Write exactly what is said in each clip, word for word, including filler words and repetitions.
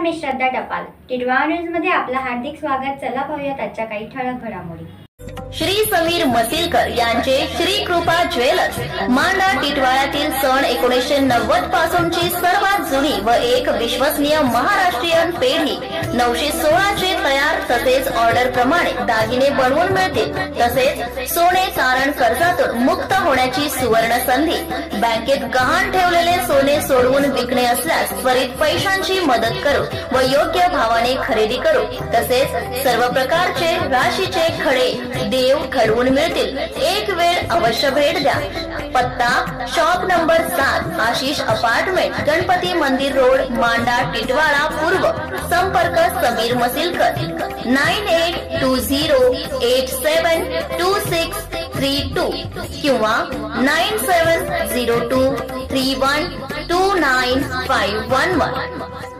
मी श्रद्धा टपाल. टिटवाळा न्यूज मध्ये आपलं हार्दिक स्वागत. चला पाहूयात आजच्या काही ठळक घडामोडी. श्री समीर मसिलकर यांचे श्री कृपा ज्वेलर्स मांडा टिटवाळ्यातील सन एकोणीसशे नव्वद पासूनची सर्वात जुनी व एक विश्वसनीय महाराष्ट्रीयन पेढी नऊशे सोळाचे तयार तसेच ऑर्डर प्रमाणे दागिने बनवून मिळतील. तसेच सोने तारण कर्जातून मुक्त होण्याची सुवर्ण संधी. बँकेत गहाण ठेवलेले सोने सोडवून विकणे असल्यास त्वरित पैशांची मदत करू व योग्य भावाने खरेदी करू. तसेच सर्व प्रकारचे राशीचे खडे देव घडवून मिळतील. एक वेळ अवश्य भेट द्या. पत्ता शॉप नंबर सात आशिष अपार्टमेंट, गणपती मंदिर रोड, मांडा टिटवाळा पूर्व. संपर्क Sameer Masilkar nine eight two zero eight seven two six three two किंवा nine seven zero two three one two nine five one one.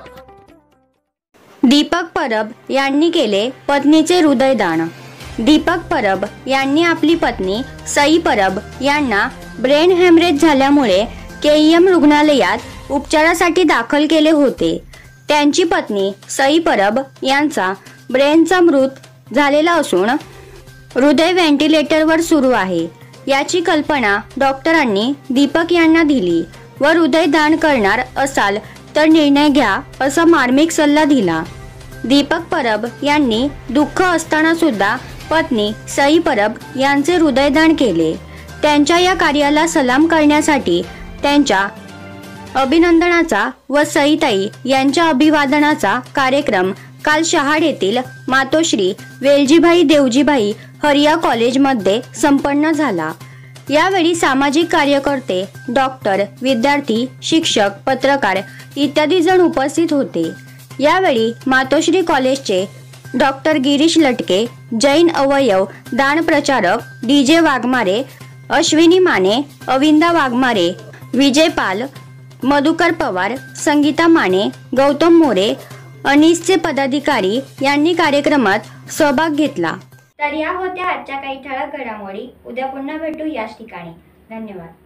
Deepak Parab यांनी केले पत्नीचे हृदयदान. दीपक परब यांनी आपली पत्नी सई परब यांना ब्रेन हॅमरेज झाल्यामुळे केईएम रुग्णालयात उपचारासाठी दाखल केले होते. त्यांची पत्नी सई परब यांचा ब्रेनचा मृत झालेला असून हृदय व्हेंटिलेटरवर सुरू आहे. याची कल्पना डॉक्टरांनी दीपक यांना दिली व हृदय दान करणार असाल तर निर्णय घ्या असा मार्मिक सल्ला दिला. दीपक परब यांनी दुःख असताना सुद्धा पत्नी सई परब यांचे हृदयदान केले. त्यांच्या या कार्याला सलाम करण्यासाठी त्यांच्या अभिनंदनाचा व सईताई यांच्या अभिवादनाचा कार्यक्रम काल शहाड येथील मातोश्री वेलजीभाई देवजीभाई हरिया कॉलेजमध्ये संपन्न झाला. यावेळी सामाजिक कार्यकर्ते, डॉक्टर, विद्यार्थी, शिक्षक, पत्रकार इत्यादी जण उपस्थित होते. यावेळी मातोश्री कॉलेजचे डॉक्टर गिरीश लटके, जैन अवयव दान प्रचारक डीजे वाघमारे, अश्विनी माने, अविंदा वाघमारे, विजय पाल, मधुकर पवार, संगीता माने, गौतम मोरे, अनिसचे पदाधिकारी यांनी कार्यक्रमात सहभाग घेतला. तर या होत्या आजच्या काही ठळक घडामोडी. उद्या पुन्हा भेटू याच ठिकाणी. धन्यवाद.